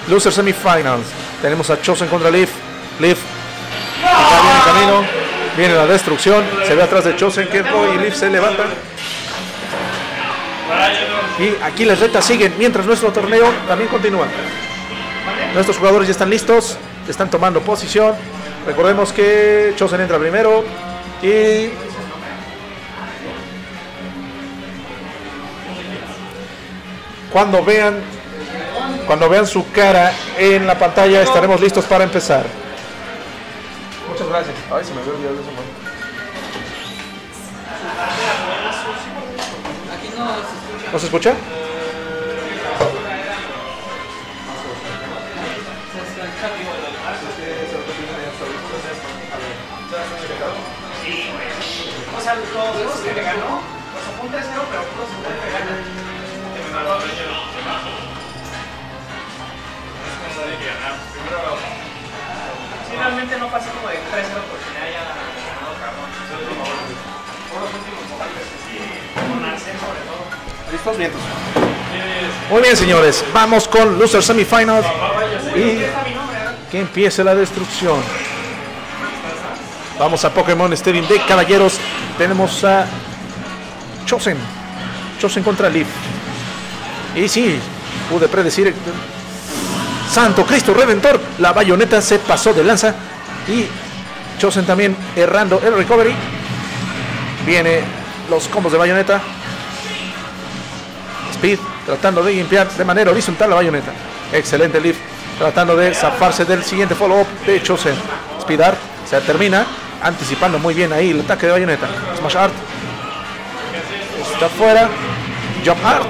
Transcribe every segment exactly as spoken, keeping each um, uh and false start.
Loser Semifinals. Tenemos a Chosen contra Leaf. Leaf ya viene en camino. Viene la destrucción. Se ve atrás de Chosen, Ketboy y Leaf se levantan. Y aquí las retas siguen mientras nuestro torneo también continúa. Nuestros jugadores ya están listos. Están tomando posición. Recordemos que Chosen entra primero. Y cuando vean Cuando vean su cara en la pantalla estaremos listos para empezar. Muchas gracias. Ay, se me había olvidado eso. ¿No se escucha? O sea, los que le ganó, los apunta cero, pero todos se pueden pegar. Sí, realmente no pasa como de tres cero porque ya haya ganado cabrón. Por los últimos momentos, sí, con Arcel sobre todo. ¿Listos? Vientos. Muy bien, señores. Vamos con Loser Semifinals. Y que empiece la destrucción. Vamos a Pokémon Stadium de caballeros. Tenemos a Chosen. Chosen contra Leaf. Y sí, pude predecir. Santo Cristo Redentor. La bayoneta se pasó de lanza. Y Chosen también errando el recovery. Viene los combos de bayoneta. Speed tratando de limpiar de manera horizontal la bayoneta. Excelente Leaf. Tratando de zafarse del siguiente follow-up de Chosen. Speed Art se termina. Anticipando muy bien ahí el ataque de bayoneta. Smash Art. Está fuera. Jump Art.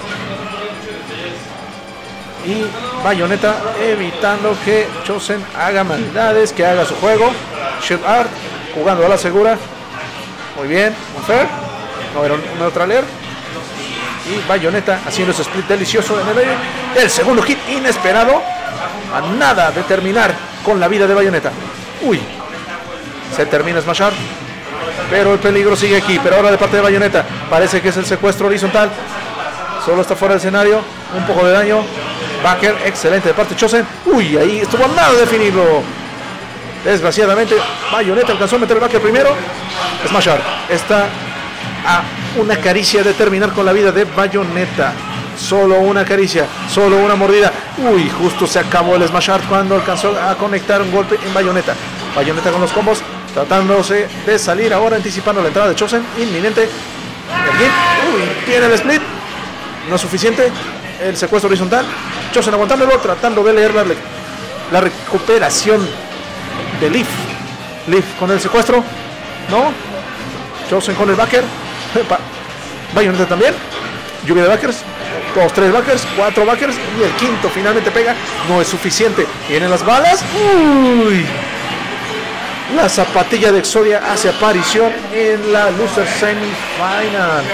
Y bayoneta evitando que Chosen haga maldades, que haga su juego. Shield Art jugando a la segura. Muy bien, unfair. No era un neutraler. Y bayoneta haciendo ese split delicioso en el aire. El segundo hit inesperado. A nada de terminar con la vida de bayoneta. Uy. Se termina Smash Art. Pero el peligro sigue aquí. Pero ahora de parte de bayoneta. Parece que es el secuestro horizontal. Solo está fuera del escenario. Un poco de daño. Backer, excelente de parte de Chosen. Uy, ahí estuvo a nada de definirlo. Desgraciadamente, bayoneta alcanzó a meter el backer primero. Smash Art está a una caricia de terminar con la vida de bayoneta. Solo una caricia, solo una mordida. Uy, justo se acabó el Smash Art cuando alcanzó a conectar un golpe en bayoneta. Bayoneta con los combos, tratándose de salir ahora, anticipando la entrada de Chosen. Inminente. Uy, tiene el split. No es suficiente. El secuestro horizontal. Chosen aguantándolo, tratando de leer la, la recuperación de Leaf. Leaf con el secuestro. No. Chosen con el backer. Bayonetta también. Lluvia de backers. Dos, tres backers, cuatro backers. Y el quinto finalmente pega. No es suficiente. Vienen las balas. Uy. La zapatilla de Exodia hace aparición en la Loser Semifinal.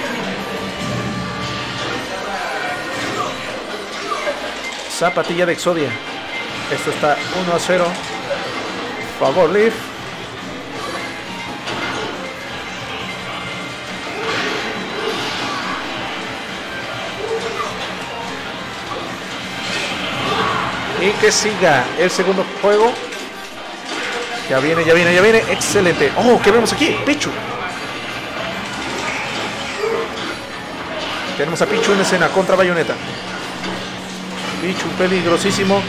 Zapatilla de Exodia. Esto está uno a cero. Favor Leaf. Y que siga el segundo juego. Ya viene, ya viene, ya viene. Excelente. Oh, ¿qué vemos aquí? Pichu. Tenemos a Pichu en escena contra bayoneta. Pichu peligrosísimo.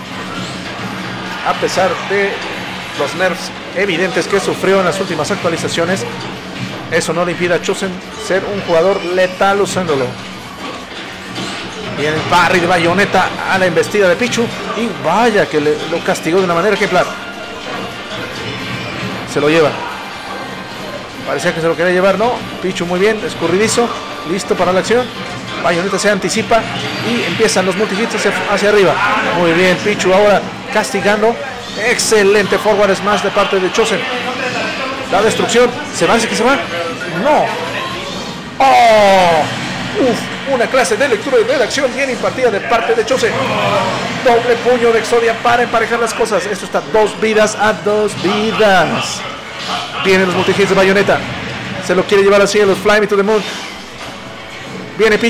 A pesar de los nerfs evidentes que sufrió en las últimas actualizaciones, eso no le impide a Chosen ser un jugador letal usándolo. Viene el parry de bayoneta a la embestida de Pichu. Y vaya que le, lo castigó de una manera ejemplar. Se lo lleva. Parecía que se lo quería llevar, no. Pichu muy bien, escurridizo. Listo para la acción. Bayonetta se anticipa y empiezan los multihits hacia, hacia arriba. Muy bien, Pichu ahora castigando. Excelente forward smash de parte de Chosen. La destrucción. ¿Se va? ¿Se que se va? No. ¡Oh! Uf, una clase de lectura y redacción bien impartida de parte de Chosen. Doble puño de Exodia para emparejar las cosas. Esto está dos vidas a dos vidas. Vienen los multihits de bayoneta. Se lo quiere llevar así a los Fly Me to the Moon. Viene Pichu.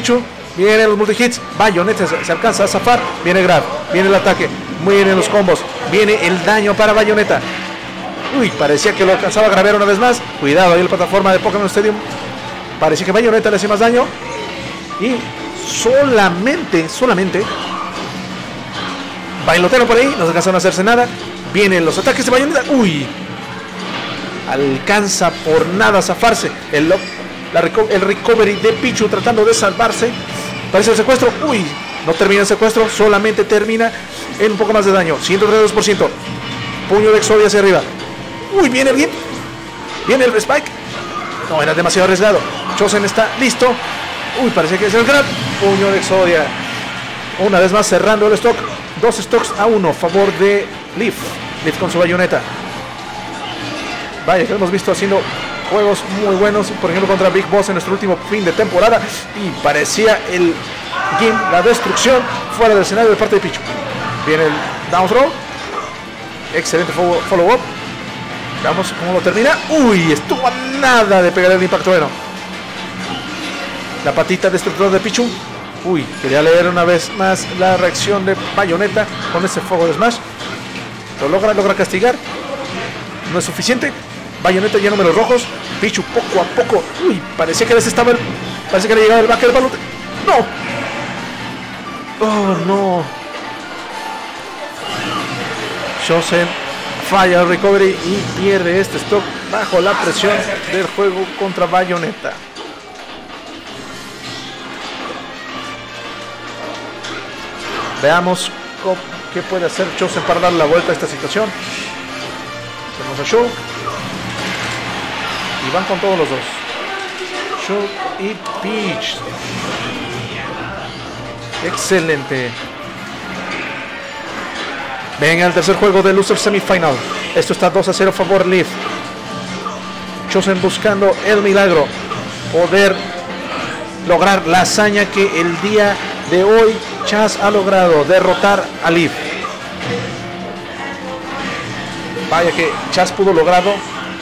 Vienen los multi-hits. Bayonetta se, se alcanza a zafar. Viene grab. Viene el ataque. Vienen los combos. Viene el daño para Bayonetta. Uy, parecía que lo alcanzaba a grabar una vez más. Cuidado ahí en la plataforma de Pokémon Stadium. Parecía que Bayonetta le hacía más daño. Y solamente, solamente bailotero por ahí. No alcanzaron a hacerse nada. Vienen los ataques de Bayonetta. Uy. Alcanza por nada a zafarse. El, la, el recovery de Pichu tratando de salvarse. Parece el secuestro. Uy. No termina el secuestro. Solamente termina en un poco más de daño. ciento treinta y dos por ciento. Puño de Exodia hacia arriba. Uy, viene bien. Viene el Spike. No, era demasiado arriesgado. Chosen está listo. Uy, parece que es el grab. Puño de Exodia. Una vez más cerrando el stock. Dos stocks a uno a favor de Leaf. Leaf con su Bayonetta. Vaya, que hemos visto haciendo juegos muy buenos. Por ejemplo, contra Big Boss en nuestro último fin de temporada. Y parecía el game, la destrucción fuera del escenario de parte de Pichu. Viene el down throw. Excelente follow-up. Veamos cómo lo termina. Uy, estuvo a nada de pegar el impacto bueno. La patita destructora de Pichu. Uy, quería leer una vez más la reacción de Bayonetta con ese fuego de Smash. Lo logra, logra castigar. No es suficiente. Bayonetta ya números rojos. Pichu poco a poco. Uy, parecía que les estaba el. Parece que le llegaba el back del balón. No. Oh, no. Chosen falla el recovery y pierde este stock bajo la presión del juego contra Bayonetta. Veamos cómo, qué puede hacer Chosen para dar la vuelta a esta situación. Tenemos a Shu y van con todos los dos. Shu y Peach. Excelente. Venga el tercer juego de Loser Semifinal. Esto está dos a cero a favor Leaf. Chosen buscando el milagro. Poder lograr la hazaña que el día de hoy Chaz ha logrado. Derrotar a Leaf. Vaya que Chaz pudo lograrlo.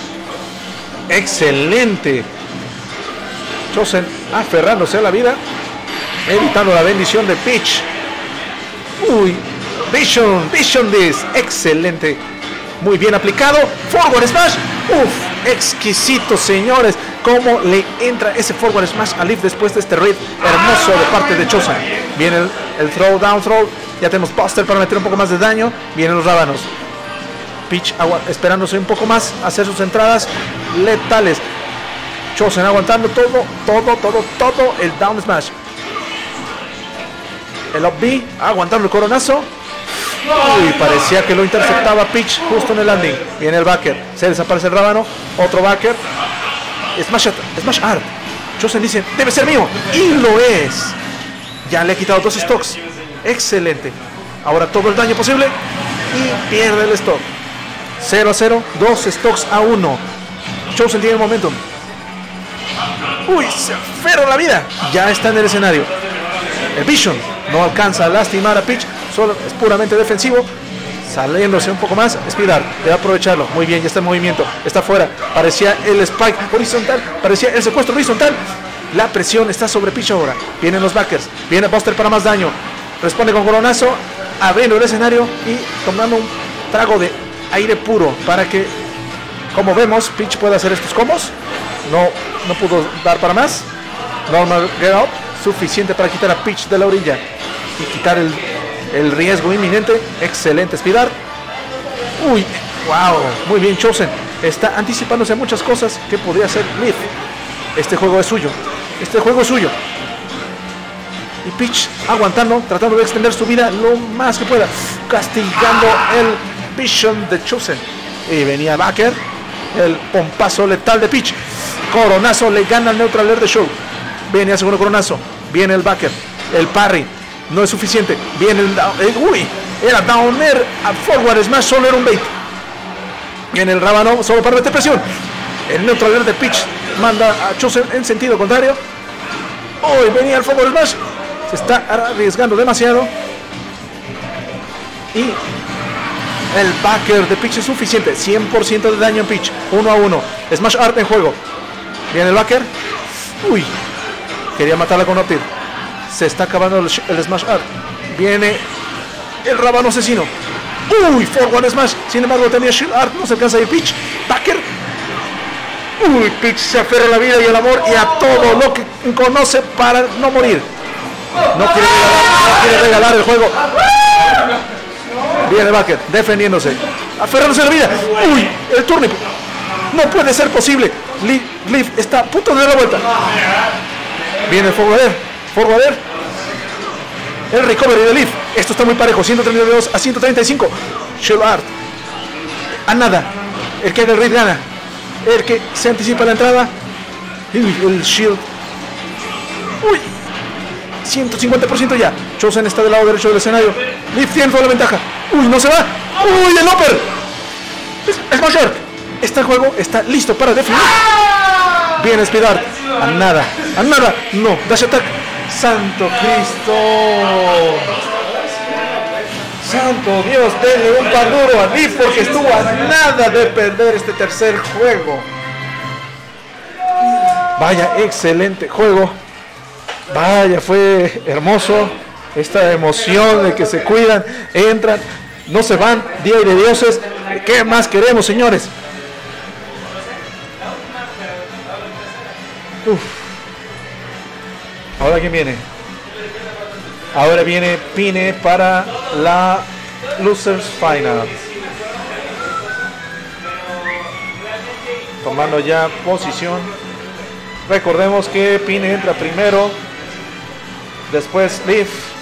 Excelente. Chosen aferrándose a la vida. Evitando la bendición de Peach. Uy. Vision, Vision This, excelente, muy bien aplicado, Forward Smash, uff, exquisito señores, cómo le entra ese Forward Smash a Leaf después de este raid hermoso de parte de Chosen. Viene el, el throw, down throw, ya tenemos Buster para meter un poco más de daño, vienen los rábanos. Peach esperándose un poco más, hacer sus entradas letales. Chosen aguantando todo, todo, todo, todo el down smash. El up B, aguantando el coronazo. Uy, parecía que lo interceptaba Peach justo en el landing. Viene el backer, se desaparece el rábano. Otro backer. Smash, smash art. Chosen dice, debe ser mío. Y lo es. Ya le he quitado dos stocks. Excelente. Ahora todo el daño posible. Y pierde el stock. cero a cero, dos stocks a uno. Chosen tiene el momentum. Uy, se aferra la vida. Ya está en el escenario. El Vision no alcanza a lastimar a Peach. Solo es puramente defensivo. Saliéndose un poco más. Speedart debe aprovecharlo. Muy bien, ya está en movimiento. Está fuera. Parecía el spike horizontal. Parecía el secuestro horizontal. La presión está sobre Peach ahora. Vienen los backers. Viene Buster para más daño. Responde con coronazo. Abriendo el escenario y tomando un trago de aire puro para que, como vemos, Peach pueda hacer estos combos. No, no pudo dar para más. Normal get up. Suficiente para quitar a Peach de la orilla y quitar el, el riesgo inminente. Excelente Speedart. Uy, wow, muy bien Chosen. Está anticipándose a muchas cosas que podría hacer Leaf. Este juego es suyo. Este juego es suyo. Y Peach aguantando, tratando de extender su vida lo más que pueda. Castigando el Vision de Chosen. Y venía Backer. El pompazo letal de Peach. Coronazo le gana el neutral air de Show. Viene el segundo coronazo. Viene el backer. El parry. No es suficiente. Viene el down. Eh, uy. Era down air. A forward smash. Solo era un bait. Viene el rábano. Solo para meter presión. El neutral air de Peach manda a Chosen en sentido contrario. Uy. Venía el forward smash. Se está arriesgando demasiado. Y el backer de Peach es suficiente. cien por ciento de daño en Peach. uno a uno. Smash Art en juego. Viene el backer. Uy. Quería matarla con Optir. Se está acabando el, el Smash Art. Viene el Rábano Asesino. Uy, forward Smash. Sin embargo, tenía Shield Art. No se alcanza a ir Peach. Backer. Uy, Peach se aferra a la vida y el amor y a todo lo que conoce para no morir. No quiere regalar, no quiere regalar el juego. Viene Backer defendiéndose. Aferrándose a la vida. Uy, el turnip. No puede ser posible. Leaf está a punto de dar la vuelta. Viene el forwarder. Forwarder. El recovery de Leaf. Esto está muy parejo. ciento treinta y dos a ciento treinta y cinco. Shield Art. A nada. El que haga el raid gana. El que se anticipa la entrada. Uy, el Shield. Uy. ciento cincuenta por ciento ya. Chosen está del lado derecho del escenario. Leaf tiene toda la ventaja. Uy, no se va. Uy, el upper. Smash Art. Este juego está listo para definir. Bien, Speed Art. A nada. A nada. No. Dash Attack. Santo Cristo. Santo Dios. Denle un par duro a Leaf porque estuvo a nada de perder este tercer juego. Vaya, excelente juego. Vaya, fue hermoso. Esta emoción de que se cuidan, entran, no se van. Día de dioses. ¿Qué más queremos, señores? Uf. Ahora quién viene. Ahora viene Pine para la Losers Final. Tomando ya posición. Recordemos que Pine entra primero. Después Leaf.